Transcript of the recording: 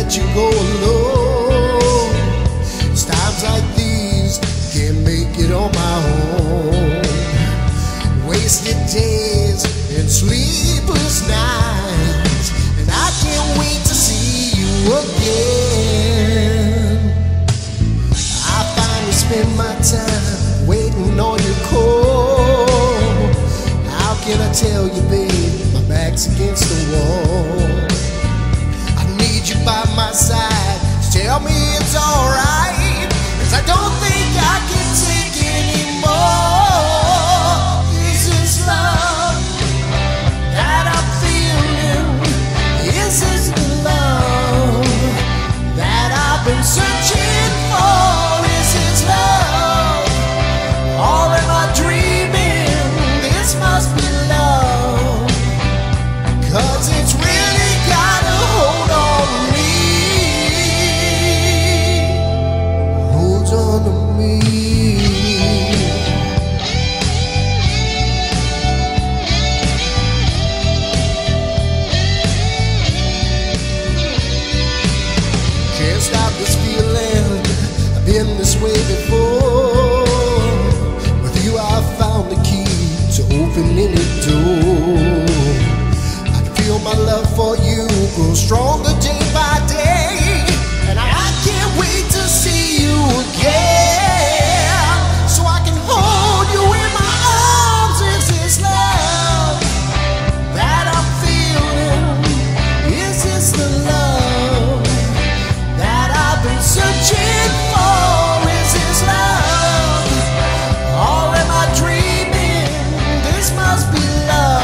let you go alone. It's times like these, can't make it on my own. Wasted days and sleepless nights, and I can't wait to see you again. I finally spend my time waiting on your call. How can I tell you, babe, my back's against the wall? I need you by my side to tell me it's alright, 'cause I don't think I can take anymore. Is this love that I'm feeling? Is this the love that I've been searching for? Is this love, or am I dreaming? This must be love, 'cause it's really got a hold on me. Hold on to me. Can't stop this feeling, I've been this way before. With you I found the key to open any door. I can feel my love for you grow stronger day by day, and I can't wait to see you again, so I can hold you in my arms. Is this love that I'm feeling? Is this the love that I've been searching for? Is this love, or am I dreaming? This must be love.